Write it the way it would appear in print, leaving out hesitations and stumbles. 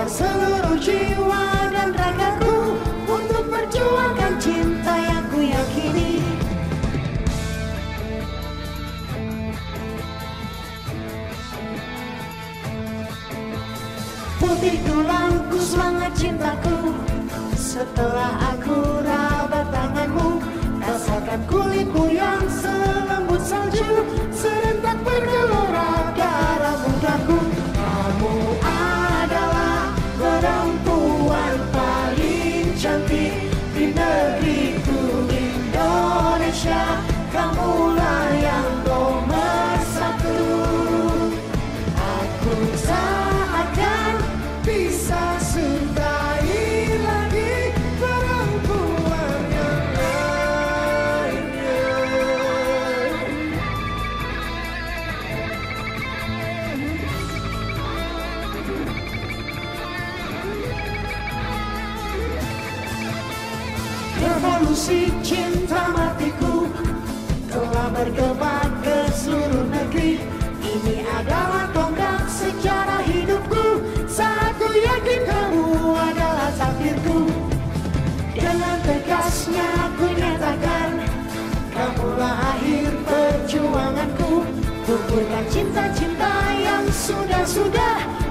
seluruh jiwa dan ragaku untuk perjuangkan cinta yang ku yakini. Putih tulangku, semangat cintaku, setelah aku raba tanganmu, rasakan kulitmu yang selembut salju, serentak bergelora darah mudaku. Kamu adalah perempuan paling cantik di negeriku Indonesia. Kamulah yang nomor satu. Aku tak akan bisa sudahi lagi perempuan yang lainnya. Revolusi cinta matiku telah bergema ke seluruh negeri. Ini adalah tonggak sejarah hidupku, saat ku yakin kamu adalah takdirku. Dengan tegasnya ku nyatakan, kamulah akhir perjuanganku. Gugurkan cinta-cinta yang sudah-sudah,